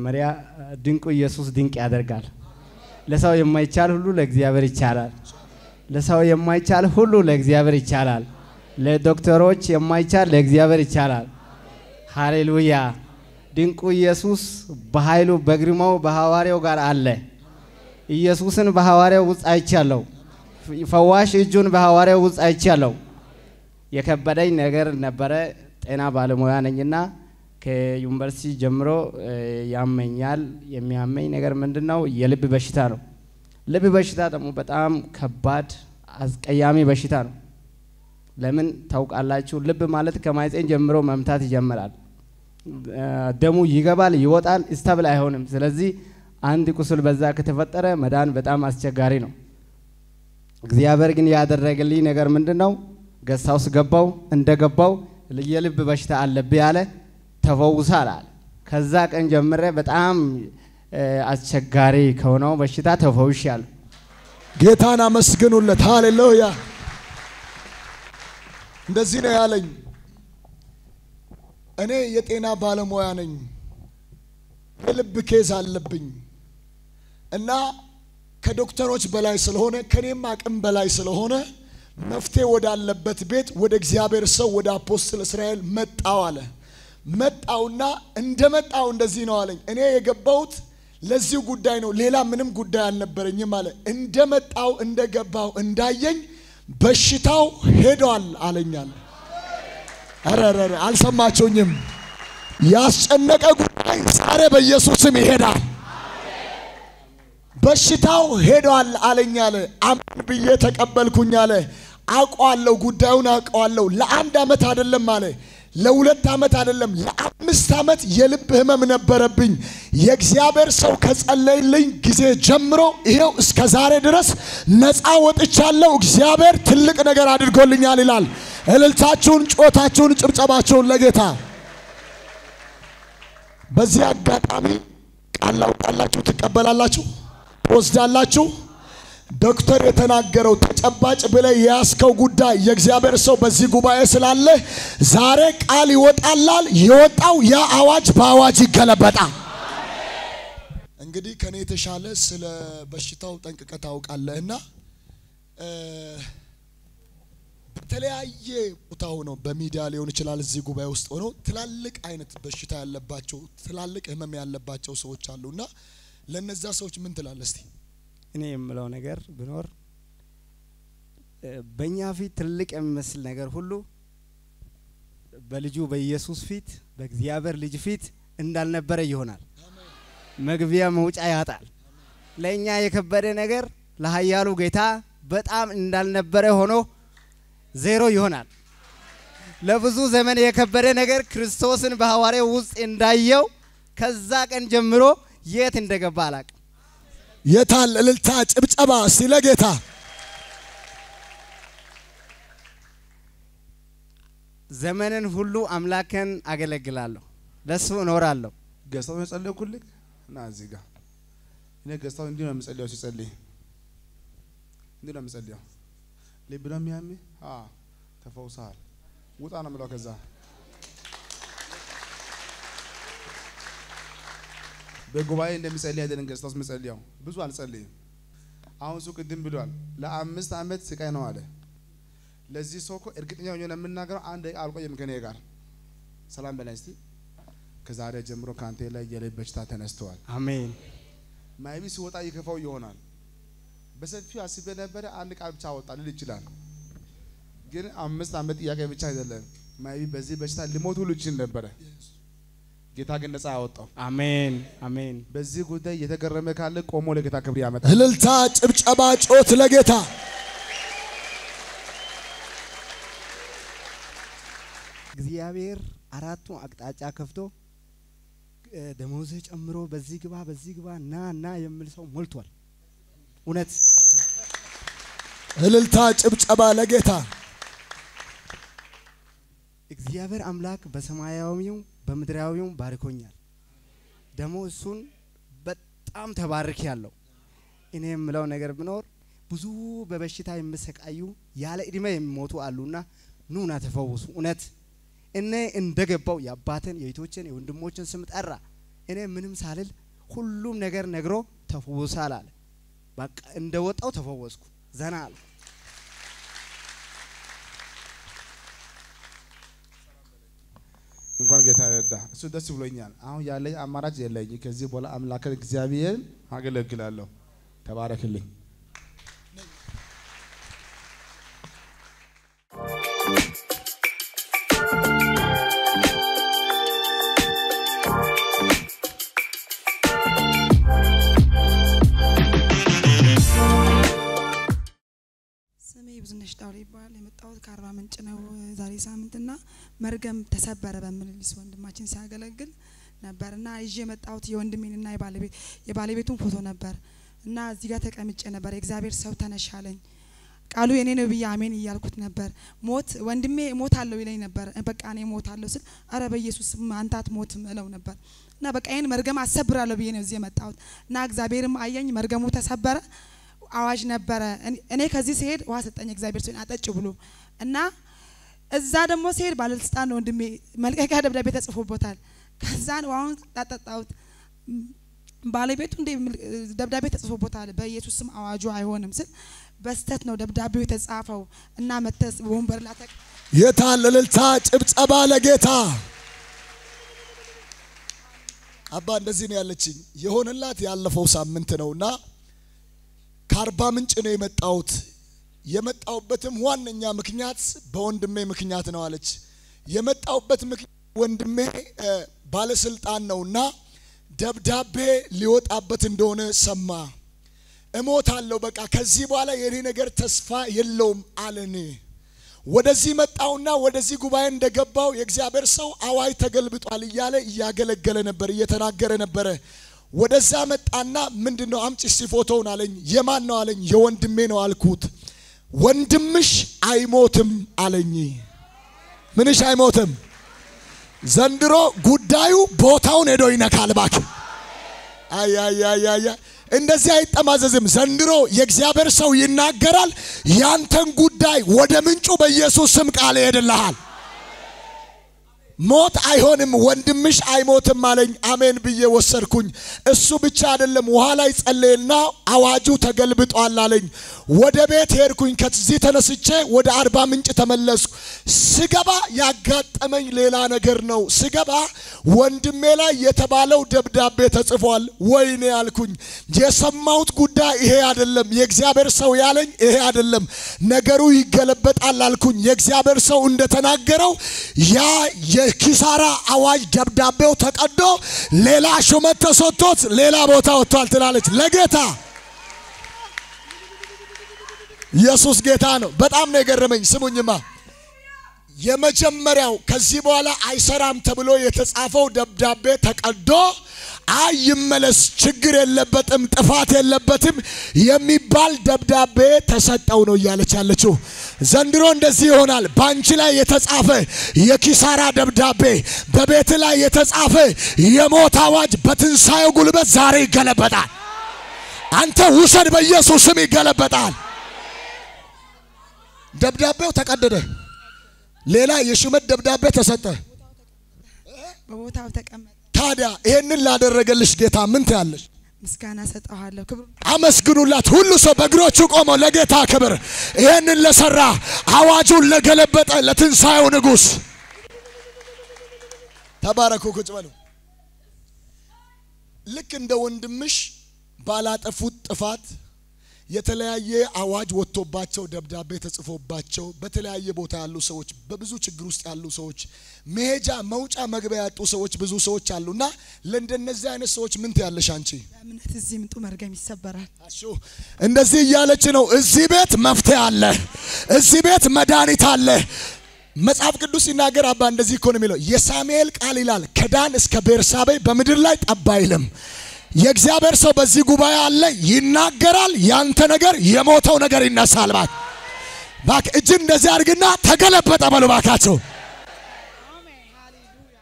በመጀመሪያ ድንቁ ኢየሱስ ድንቅ ያደርጋል ለሰው የማይቻል ሁሉ ለእግዚአብሔር ይቻላል ለሰው የማይቻል ሁሉ ለእግዚአብሔር ይቻላል ለዶክተሮች የማይቻል ለእግዚአብሔር ይቻላል ሃሌሉያ ድንቁ ኢየሱስ በኃይሉ በግርማው በሐዋርያው ጋር አለ ኢየሱስን በሐዋርያው ውስጥ አይቻለው ፈዋሽ እጁን በሐዋርያው ውስጥ አይቻለው የከበደኝ ነገር ነበረ ጤና ባለሙያ ነኝና ከዩኒቨርሲቲ ጀምሮ ያመኛል የሚያመኝ ነገር ምንድነው የልብ በሽታ ነው ልብ በሽታ ደግሞ በጣም ከባድ አስቀያሚ በሽታ ነው ለምን ታውቃላችሁ ልብ ማለት ከማይፀን ጀምሮ መምታት ይጀምራል ደሙ ይገባል ይወጣል ስታብል አይሆንም ስለዚህ አንድ ቁስል በዛ ከተፈጠረ መዳን በጣም አስቸጋሪ ነው እግዚአብሔር ግን ያደረገልኝ ነገር ምንድነው ገሳውስ ገባው እንደገባው የልብ በሽታ አለብኝ ያለ ተፈውሳል ከዛ ቀን ጀምሬ በጣም አስቸጋሪ ከሆነው በሽታ ተፈውሻለሁ ጌታን አመስግኑለት ሃሌሉያ እንደዚህ ነው ያለኝ እኔ የጤና ባለሙያ ነኝ የልብ ኬዝ አለብኝ እና ከዶክተሮች በላይ ስለሆነ ከኔም አቅም በላይ ስለሆነ መፍትሄ ወዳለበት ቤት ወደ እግዚአብሔር ሰው ወደ አፖስትል እስራኤል መጣው አለ መጣውና እንደመጣው እንደዚህ ነው አለኝ እኔ የገባሁት ለዚህ ጉዳይ ነው ሌላ ምንም ጉዳይ አልነበረኝም አለ እንደመጣው እንደገባው እንዳየኝ በሽታው ሄዷል አለኛል አረረረ አልሰማችሁኝም ያስጨነቀ ጉዳይ ዛሬ በኢየሱስ ስም ይሄዳል በሽታው ሄዷል አለኛል አሜን ብዬ ተቀበልኩኝ አለ አቋለው ጉዳዩን አቋለው ለአንድ አመት አይደለም አለ ለሁለት አመት አይደለም ለአምስት አመት የልብ ህመም ነበረብኝ የእግዚአብሔር ሰው ከጸለይልኝ ጊዜ ጀምሮ ይሄው እስከ ዛሬ ድረስ ነፃ ወጥቻለሁ እግዚአብሔር ትልቅ ነገር አድርጎልኛል ይላል እልልታችሁን ጮታችሁን ጭብጨባችሁን ለጌታ በዚህ አጋጣሚ ቃል አውጣላችሁ ትቀበላላችሁ ወስዳላችሁ ዶክተር የተናገረው ተጨባጭ ብለ ያስከው ጉዳይ የእግዚአብሔር ሰው በዚህ ጉባኤ ስላለ ዛሬ ቃል ይወጣላል ይወጣው ያ አዋጅ በአዋጅ ይገለበጣል እንግዲህ ከኔ የተሻለ ስለ በሽታው ጠንቅቀህ ታውቃለህና በተለያየ ቦታ ሆኖ በሚዲያ ሊሆን ይችላል እዚህ ጉባኤ ውስጥ ሆኖ ትላልቅ አይነት በሽታ ያለባቸው ትላልቅ ህመም ያለባቸው ሰዎች አሉና ለነዛ ሰዎች ምን ትላለህ እስቲ እኔ የምለው ነገር ብኖር በእኛ ፊት ትልቅ የሚመስል ነገር ሁሉ በልጁ በኢየሱስ ፊት በእግዚአብሔር ልጅ ፊት እንዳልነበረ ይሆናል መግቢያ መውጫ ያጣል ለኛ የከበደ ነገር ለኃያሉ ጌታ በጣም እንዳልነበረ ሆኖ ዜሮ ይሆናል ለብዙ ዘመን የከበደ ነገር ክርስቶስን በሐዋርያው ውስጥ እንዳየው ከዛ ቀን ጀምሮ የት እንደገባ አላቅ የታል እልልታ ጭብጨባ ሲለ ጌታ ዘመንን ሁሉ አምላከን አገለግላለሁ ለሱ እኖራለሁ ገስታው የጸለይኩልክ እና እዚህ ጋር እኔ ገስታው እንዲህ ነው የምጸልየው ሲጸልይ እንዲህ ነው የምጸልየው ለብራም ያሚ ተፈውሳል ውጣ ነው የምለው ከዛ በጉባኤ እንደምጸልይ አይደለም ገስታውስ መጸልያው ብዙ አልጸልይም አሁን ሱቅ ድም ብሏል ለ5 አመት ስቃይ ነው አለ ለዚህ ሰው እኮ እርግጠኛ ሆኜ ነው የምናገረው አንድ አልቆየም ከኔ ጋር ሰላም በላይ እስቲ ከዛሬ ጀምሮ ካንተ ላይ የልብ በሽታ ተነስተዋል አሜን ማይቢ ሲወጣ ይከፋው ይሆናል በሰፊው አስቤ ነበር አንድ ቃል ብቻ ወጣ ልል ይችላል ግን 5 አመት ጥያቄ ብቻ አይደለም ማይቢ በዚህ በሽታ ሊሞት ሁሉ ይችል ነበር ጌታ ግን ነፃ ያወጣው አሜን አሜን በዚህ ጉዳይ የተገረመ ካለ ቆሞ ለጌታ ክብር ያመጣል እልልታ ጭብጨባ ጮት ለጌታ እግዚአብሔር አራቱ አቅጣጫ ከፍቶ ደሞዝ ጨምሮ በዚህ ግባ ና የሚል ሰው ሞልቷል እውነት እልልታ ጭብጨባ ለጌታ እግዚአብሔር አምላክ በሰማያዊው በምድራዊው ባርኮኛል ደሞዙን በጣም ተባርክ ያለው እኔ የምለው ነገር ብኖር ብዙ በበሽታ የሚሰቃዩ ያለ እድሜ የሚሞቱ አሉና ኑና ተፈውሱ እውነት እኔ እንደገባው ያባተን የይቶችን የወንድሞችን ስም ጠራ እኔ ምንም ሳልል ሁሉም ነገር ነግሮ ተፈውሳል አለ። በቃ እንደወጣው ተፈወስኩ ዘና አለ። እንኳን ጌታ ረዳ እሱ ደስ ብሎኛል። አሁን ያለኝ አማራጭ የለኝ ከዚህ በኋላ አምላክን እግዚአብሔርን አገለግላለሁ። ተባረክልኝ። ብዙነሽ ዳውሪ ይባላል። የመጣሁት ከአርባ ምንጭ ነው። ዛሬ ሳምንትና መርገም ተሰበረ በመልሊስ ወንድማችን ሲያገለግል ነበርና ይዤ የመጣሁት የወንድሜንና የባለቤቱን ፎቶ ነበር እና እዚህ ጋር ተቀምጬ ነበር። የእግዚአብሔር ሰው ተነሻለኝ ቃሉ የኔ ነው ብዬ አሜን እያልኩት ነበር። ሞት ወንድሜ ሞታለሁ ይለኝ ነበር። በቃ እኔ ሞታለሁ ስል አረ በኢየሱስ አንተ አትሞትም እለው ነበር እና በቃ ይሄን መርገም አሰብራለሁ ብዬ ነው እዚህ የመጣሁት እና እግዚአብሔርም አየኝ። መርገሙ ተሰበረ። አዋጅ ነበረ። እኔ ከዚህ ሲሄድ ውሃ ሰጠኝ እግዚአብሔር ሰው አጠጭ ብሎ እና እዛ ደግሞ ሲሄድ ባለስልጣን ወንድሜ መልቀቂያ ደብዳቤ ተጽፎበታል። ከዛን ውሃውን ታጠጣውት ባለቤቱ እንደ ደብዳቤ ተጽፎበታል። በኢየሱስ ስም አዋጁ አይሆንም ስል በስተት ነው ደብዳቤው የተጻፈው እና መተስ ወንበር ላተቅ የታለልታ ጭብጨባ ለጌታ አባ እንደዚህ ነው ያለችኝ። የሆነላት ያለፈው ሳምንት ነውና ከአርባ ምንጭ ነው የመጣሁት። የመጣሁበትም ዋነኛ ምክንያት በወንድሜ ምክንያት ነው አለች። የመጣሁበት ምክንያት ወንድሜ ባለስልጣን ነውና ደብዳቤ ሊወጣበት እንደሆነ ሰማ። እሞታለሁ በቃ ከዚህ በኋላ የኔ ነገር ተስፋ የለውም አለኝ። ወደዚህ መጣውና ወደዚህ ጉባኤ እንደገባው የእግዚአብሔር ሰው አዋይ ተገልብጧል እያለ እያገለገለ ነበር፣ እየተናገረ ነበር። ወደዛ መጣና ምንድነው አምጪ ሲፎቶውን አለኝ። የማን ነው አለኝ። የወንድሜ ነው አልኩት። ወንድምሽ አይሞትም አለኝ። ምንሽ አይሞትም? ዘንድሮ ጉዳዩ ቦታውን ሄዶ ይነካል ባክ። አያ እንደዚህ አይጠማዘዝም። ዘንድሮ የእግዚአብሔር ሰው ይናገራል። ያንተን ጉዳይ ወደ ምንጩ በኢየሱስ ስም ቃል ይሄድልሃል። ሞት አይሆንም ወንድምሽ አይሞትም አለኝ። አሜን ብዬ ወሰድኩኝ። እሱ ብቻ አይደለም ውሃ ላይ ጸለየና አዋጁ ተገልብጧል አለኝ። ወደ ቤት ሄድኩኝ። ከዚህ ተነስቼ ወደ አርባ ምንጭ ተመለስኩ። ስገባ ያጋጠመኝ ሌላ ነገር ነው። ስገባ ወንድሜ ላይ የተባለው ደብዳቤ ተጽፏል። ወይኔ አልኩኝ። የሰማሁት ጉዳይ ይሄ አይደለም። የእግዚአብሔር ሰው ያለኝ ይሄ አይደለም። ነገሩ ይገለበጣል አልኩኝ። የእግዚአብሔር ሰው እንደተናገረው ያ የኪሳራ አዋጅ ደብዳቤው ተቀዶ ሌላ ሹመት ተሰጥቶት ሌላ ቦታ ወጥቷል ትላለች። ለጌታ ኢየሱስ ጌታ ነው። በጣም ነው የገረመኝ። ስሙኝማ የመጀመሪያው ከዚህ በኋላ አይሰራም ተብሎ የተጻፈው ደብዳቤ ተቀዶ አይመለስ ችግር የለበትም ጥፋት የለበትም የሚባል ደብዳቤ ተሰጠው ነው እያለች ያለችው። ዘንድሮ እንደዚህ ይሆናል። ባንቺ ላይ የተጻፈ የኪሳራ ደብዳቤ፣ በቤት ላይ የተጻፈ የሞት አዋጅ በትንሳኤው ጉልበት ዛሬ ይገለበጣል። አንተ ውሰድ በኢየሱስ ስም ይገለበጣል። ደብዳቤው ተቀደደ። ሌላ የሹመት ደብዳቤ ተሰጠ። በቦታው ተቀመጠ። ታዲያ ይሄንን ላደረገልሽ ጌታ ምን ትያለሽ? ምስጋና ሰጣለሁ። ክብር አመስግኑላት። ሁሉ ሰው በእግሮቹ ቆሞ ለጌታ ክብር። ይሄንን ለሰራ አዋጁን ለገለበጠ ለትንሳኤው ንጉስ ተባረኩ። ቁጭ በሉ። ልክ እንደ ወንድምሽ ባላጠፉት ጥፋት የተለያየ አዋጅ ወጥቶባቸው ደብዳቤ ተጽፎባቸው በተለያየ ቦታ ያሉ ሰዎች፣ በብዙ ችግር ውስጥ ያሉ ሰዎች፣ መሄጃ መውጫ መግቢያ ያጡ ሰዎች ብዙ ሰዎች አሉና ለእንደነዚህ አይነት ሰዎች ምን ትያለሽ አንቺ? እምነት እዚህ ምጡ መርገም ይሰበራል። አሹ እንደዚህ እያለች ነው። እዚህ ቤት መፍትሄ አለ፣ እዚህ ቤት መድኃኒት አለ። መጽሐፍ ቅዱስ ሲናገር አባ እንደዚህ እኮ ነው የሚለው። የሳሙኤል ቃል ይላል ከዳን እስከ ቤርሳቤ በምድር ላይ ጠብ አይልም። የእግዚአብሔር ሰው በዚህ ጉባኤ አለ፣ ይናገራል። ያንተ ነገር የሞተው ነገር ይነሳል። ባክ እጅ እንደዚህ አድርግና ተገለበጠ በሉ ባካቸው። አሜን ሃሌሉያ።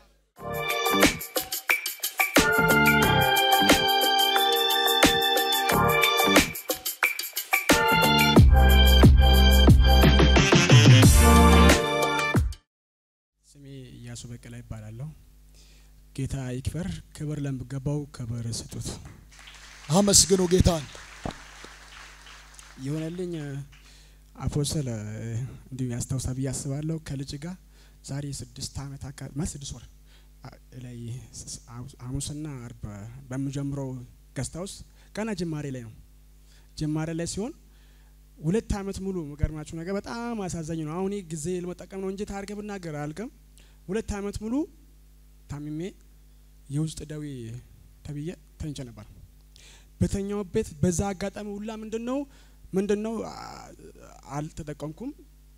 ስሜ ኢያሱ በቀለ ይባላል። ጌታ ይክበር። ክብር ለሚገባው ክብር ስጡት። አመስግኑ ጌታን። የሆነልኝ አፖስተል እንዲሁ ያስታውሳ ብዬ አስባለሁ። ከልጅ ጋር ዛሬ 6 ዓመት አካባቢ 6 ወር ላይ ሐሙስና ዓርብ በሚጀምረው ገስታውስ ገና ጅማሬ ላይ ነው። ጅማሬ ላይ ሲሆን 2 ዓመት ሙሉ መገርማችሁ ነገር በጣም አሳዛኝ ነው። አሁን ጊዜ ለመጠቀም ነው እንጂ ታርገ ብናገር አልቀም 2 ዓመት ሙሉ ታምሜ የውስጥ ደዌ ተብዬ ተንጨ ነበር። በተኛው ቤት በዛ አጋጣሚ ሁላ ምንድነው አልተጠቀምኩም።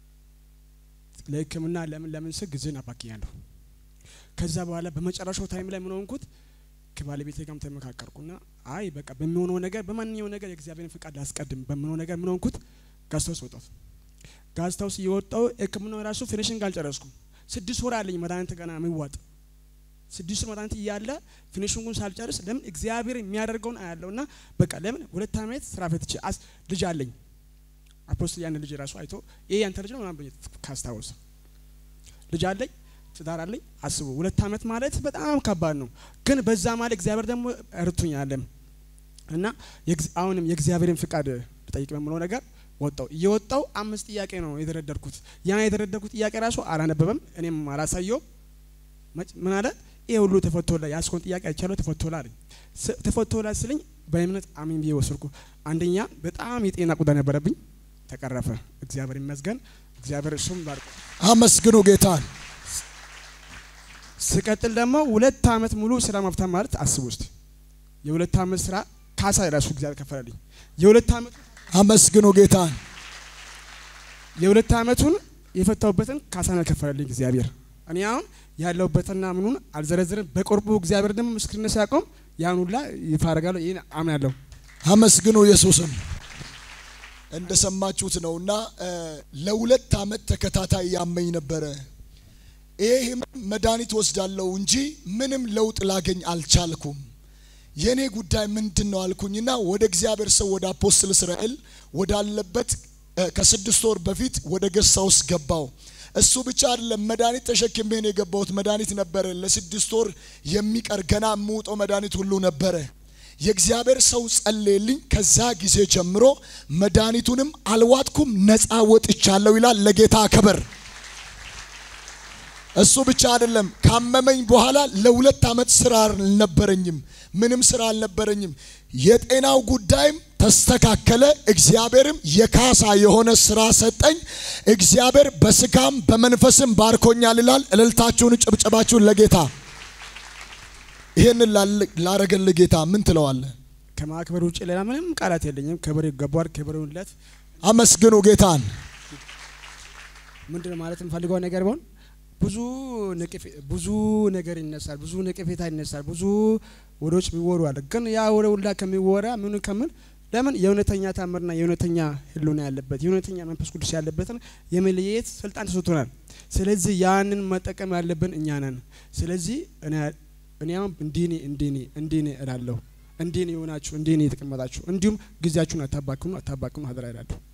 ለሕክምና ለምን ስግ ጊዜን አባክኛለሁ። ከዛ በኋላ በመጨረሻው ታይም ላይ ምን ሆንኩት? ከባለቤቴ ጋርም ተመካከርኩና አይ በቃ በሚሆነው ነገር በማንኛው ነገር የእግዚአብሔርን ፍቃድ አስቀድም በሚሆነው ነገር ምን ሆንኩት? ጋስታውስ ወጣሁ። ጋስታውስ የወጣው ሕክምናው ራሱ ፊኒሺንግ አልጨረስኩም። 6 ወር አለኝ መድኃኒት ገና የሚዋጥ 6 ወር መድኃኒት እያለ ፊኒሺንጉን ሳልጨርስ ለምን እግዚአብሔር የሚያደርገውን አያለውና በቃ ለምን 2 ዓመት ስራ ፈትቼ ልጅ አለኝ። አፖስቶል ያን ልጅ ራሱ አይቶ ይሄ ያንተ ልጅ ነው ምናምን ብዬ ካስታወሰ ልጅ አለኝ ትዳር አለኝ። አስቡ 2 ዓመት ማለት በጣም ከባድ ነው። ግን በዛ ማለት እግዚአብሔር ደግሞ እርቱኛል እና አሁንም የእግዚአብሔርን ፍቃድ ልጠይቅ በመለው ነገር እየወጣው 5 ጥያቄ ነው የተረደርኩት። ያ የተረደርኩት ጥያቄ ራሱ አላነበበም እኔም አላሳየው። ምን አለ? ይሄ ሁሉ ተፈቶላ ያስኮን ጥያቄ አይቻለው ተፈቶላ አለኝ። ተፈቶላ ስለኝ በእምነት አሜን ብዬ ወሰድኩ። አንደኛ በጣም የጤና ቁጣ ነበረብኝ፣ ተቀረፈ። እግዚአብሔር ይመስገን። እግዚአብሔር እሱም ባርኮ አመስግኑ ጌታን። ስቀጥል ደግሞ 2 ዓመት ሙሉ ስራ መፍታት ማለት አስቡ ውስጥ የ2 ዓመት ስራ ካሳ ራሱ እግዚአብሔር ከፈለልኝ። የ2 ዓመት አመስግኑ ጌታን። የ2 ዓመቱን የፈታውበትን ካሳ ነው ከፈለልኝ እግዚአብሔር። እኔ አሁን ያለውበትና ምኑን አልዘረዝርም። በቅርቡ እግዚአብሔር ደግሞ ምስክርነት ሲያቆም ያን ሁላ ይፋረጋለሁ። ይሄን አምናለሁ። አመስግኑ ኢየሱስን። እንደሰማችሁት ነውና ለ2 ዓመት ተከታታይ ያመኝ ነበረ። ይሄ መድኃኒት ወስዳለሁ እንጂ ምንም ለውጥ ላገኝ አልቻልኩም። የኔ ጉዳይ ምንድነው አልኩኝና ወደ እግዚአብሔር ሰው ወደ አፖስትል እስራኤል ወዳለበት ከ6 ወር በፊት ወደ ገሳውስ ገባው። እሱ ብቻ አይደለም መድኃኒት ተሸክሜ ነው የገባሁት። መድኃኒት ነበረ ለ6 ወር የሚቀር ገና የምውጠው መድኃኒት ሁሉ ነበረ። የእግዚአብሔር ሰው ጸለየልኝ። ከዛ ጊዜ ጀምሮ መድኃኒቱንም አልዋጥኩም፣ ነፃ ወጥቻለሁ ይላል። ለጌታ ክብር። እሱ ብቻ አይደለም ካመመኝ በኋላ ለ2 ዓመት ስራ አልነበረኝም፣ ምንም ስራ አልነበረኝም። የጤናው ጉዳይም ተስተካከለ። እግዚአብሔርም የካሳ የሆነ ስራ ሰጠኝ። እግዚአብሔር በስጋም በመንፈስም ባርኮኛል ይላል። እልልታችሁን ጭብጨባችሁን ለጌታ። ይሄንን ላረገል ጌታ ምን ትለዋለህ? ከማክበር ውጪ ሌላ ምንም ቃላት የለኝም። ክብር ይገባዋል። ክብሩለት አመስግኑ ጌታን። ምንድነው ማለት እንፈልገው ነገር ቢሆን ብዙ ነገር ይነሳል፣ ብዙ ነቀፌታ ይነሳል፣ ብዙ ወዶች ቢወሩ አለ። ግን ያ ወሬ ሁላ ከሚወራ ምን ከምን ለምን የእውነተኛ ታምርና የእውነተኛ ህልውና ያለበት የእውነተኛ መንፈስ ቅዱስ ያለበትን የመለየት ስልጣን ተሰጥቶናል። ስለዚህ ያንን መጠቀም ያለብን እኛ ነን። ስለዚህ እኔም እንዲኔ እላለሁ። እንዲኔ የሆናችሁ እንዲኔ የተቀመጣችሁ እንዲሁም ጊዜያችሁን አታባክኑ አደራ እላለሁ።